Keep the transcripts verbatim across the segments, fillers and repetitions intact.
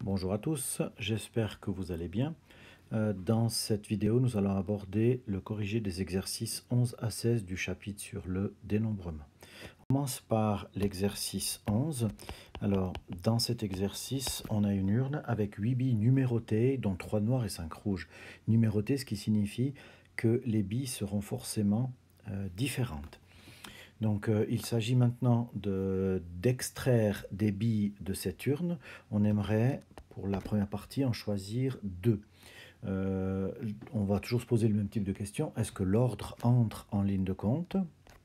Bonjour à tous, j'espère que vous allez bien. Euh, dans cette vidéo, nous allons aborder le corrigé des exercices onze à seize du chapitre sur le dénombrement. On commence par l'exercice onze. Alors, dans cet exercice, on a une urne avec huit billes numérotées, dont trois noires et cinq rouges. Numérotées, ce qui signifie que les billes seront forcément euh, différentes. Donc euh, il s'agit maintenant de, d'extraire des billes de cette urne. On aimerait, pour la première partie, en choisir deux. Euh, on va toujours se poser le même type de question. Est-ce que l'ordre entre en ligne de compte?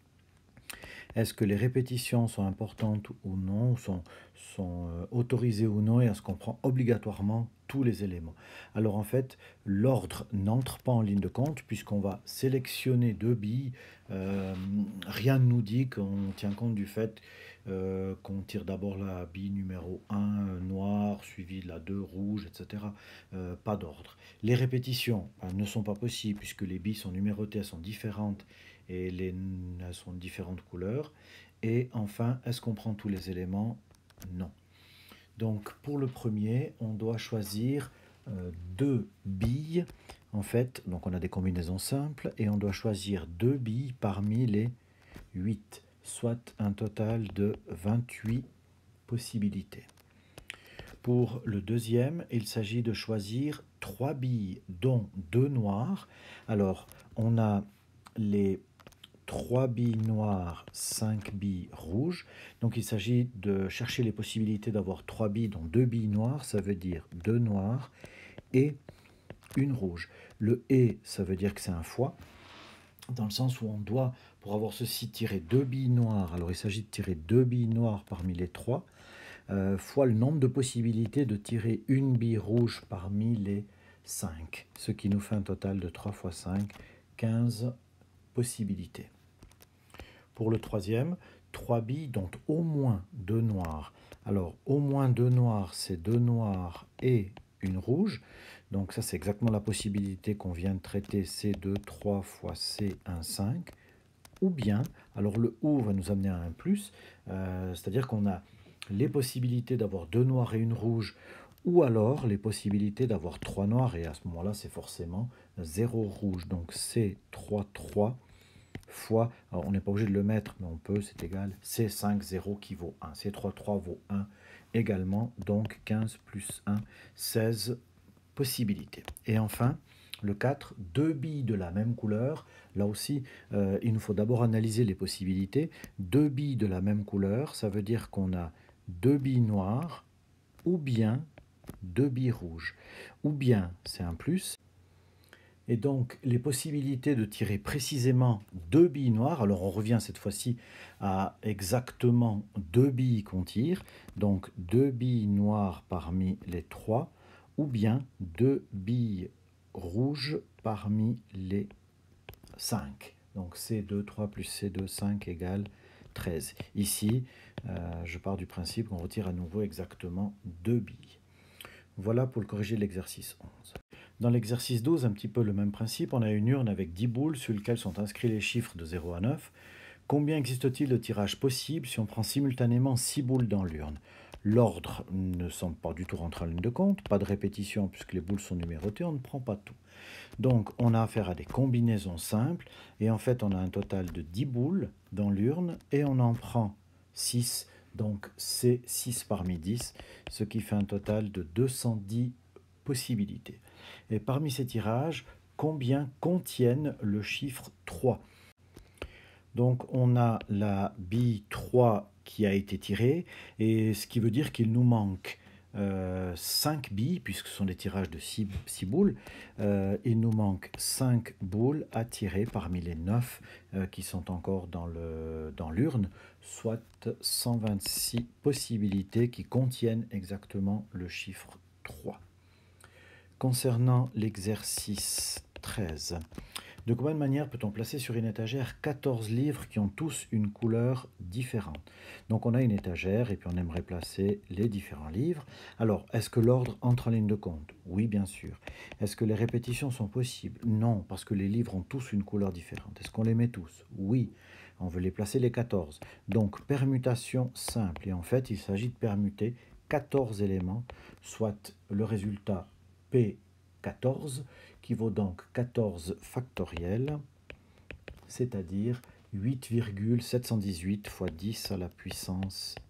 Est-ce que les répétitions sont importantes ou non, sont, sont euh, autorisées ou non, et est-ce qu'on prend obligatoirement tous les éléments? Alors en fait, l'ordre n'entre pas en ligne de compte puisqu'on va sélectionner deux billes. Euh, rien ne nous dit qu'on tient compte du fait euh, qu'on tire d'abord la bille numéro un euh, noire, suivie de la deux rouge, et cetera. Euh, pas d'ordre. Les répétitions ben, ne sont pas possibles puisque les billes sont numérotées, elles sont différentes et les, elles sont de différentes couleurs. Et enfin, est-ce qu'on prend tous les éléments? Non. Donc pour le premier, on doit choisir euh, deux billes. En fait, donc on a des combinaisons simples et on doit choisir deux billes parmi les huit, soit un total de vingt-huit possibilités. Pour le deuxième, il s'agit de choisir trois billes, dont deux noires. Alors, on a les trois billes noires, cinq billes rouges. Donc il s'agit de chercher les possibilités d'avoir trois billes, dont deux billes noires, ça veut dire deux noires et une rouge. Le et, ça veut dire que c'est un fois, dans le sens où on doit, pour avoir ceci, tirer deux billes noires. Alors il s'agit de tirer deux billes noires parmi les trois, euh, fois le nombre de possibilités de tirer une bille rouge parmi les cinq, ce qui nous fait un total de trois fois cinq, quinze possibilités. Pour le troisième, trois billes dont au moins deux noirs. Alors, au moins deux noirs, c'est deux noirs et une rouge. Donc ça, c'est exactement la possibilité qu'on vient de traiter, C deux, trois fois C un, cinq. Ou bien, alors le ou va nous amener à un plus, euh, c'est-à-dire qu'on a les possibilités d'avoir deux noirs et une rouge, ou alors les possibilités d'avoir trois noirs, et à ce moment-là, c'est forcément zéro rouge. Donc C trois, trois fois, alors on n'est pas obligé de le mettre, mais on peut, c'est égal, C cinq, zéro qui vaut un. C trois, trois vaut un également, donc quinze plus un, seize possibilités. Et enfin, le quatre, deux billes de la même couleur. Là aussi, euh, il nous faut d'abord analyser les possibilités. Deux billes de la même couleur, ça veut dire qu'on a deux billes noires ou bien deux billes rouges. Ou bien, c'est un plus. Et donc, les possibilités de tirer précisément deux billes noires, alors on revient cette fois-ci à exactement deux billes qu'on tire, donc deux billes noires parmi les trois, ou bien deux billes rouges parmi les cinq. Donc C deux, trois plus C deux, cinq égale treize. Ici, euh, je pars du principe qu'on retire à nouveau exactement deux billes. Voilà pour le corriger de l'exercice onze. Dans l'exercice douze, un petit peu le même principe, on a une urne avec dix boules sur lesquelles sont inscrits les chiffres de zéro à neuf. Combien existe-t-il de tirages possibles si on prend simultanément six boules dans l'urne? L'ordre ne semble pas du tout rentrer en ligne de compte, pas de répétition puisque les boules sont numérotées, on ne prend pas tout. Donc on a affaire à des combinaisons simples, et en fait on a un total de dix boules dans l'urne, et on en prend six, donc c'est six parmi dix, ce qui fait un total de deux cent dix possibilités. Et parmi ces tirages, combien contiennent le chiffre trois? Donc on a la bille trois qui a été tirée, et ce qui veut dire qu'il nous manque euh, cinq billes, puisque ce sont des tirages de six, six boules. Euh, il nous manque cinq boules à tirer parmi les neuf euh, qui sont encore dans le, dans l'urne, soit cent vingt-six possibilités qui contiennent exactement le chiffre trois. Concernant l'exercice treize, de combien de manières peut-on placer sur une étagère quatorze livres qui ont tous une couleur différente? Donc on a une étagère et puis on aimerait placer les différents livres. Alors, est-ce que l'ordre entre en ligne de compte? Oui, bien sûr. Est-ce que les répétitions sont possibles? Non, parce que les livres ont tous une couleur différente. Est-ce qu'on les met tous? Oui. On veut les placer les quatorze. Donc, permutation simple. Et en fait, il s'agit de permuter quatorze éléments, soit le résultat P quatorze, qui vaut donc quatorze factoriel, c'est-à-dire huit virgule sept cent dix-huit fois dix à la puissance